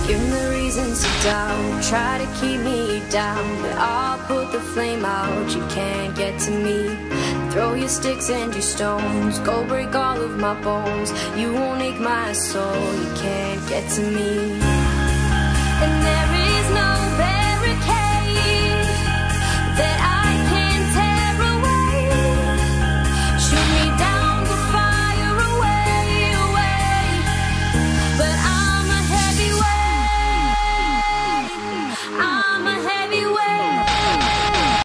Give me the reasons to doubt, try to keep me down, but I'll put the flame out, you can't get to me. Throw your sticks and your stones, go break all of my bones. You won't ache my soul, you can't get to me.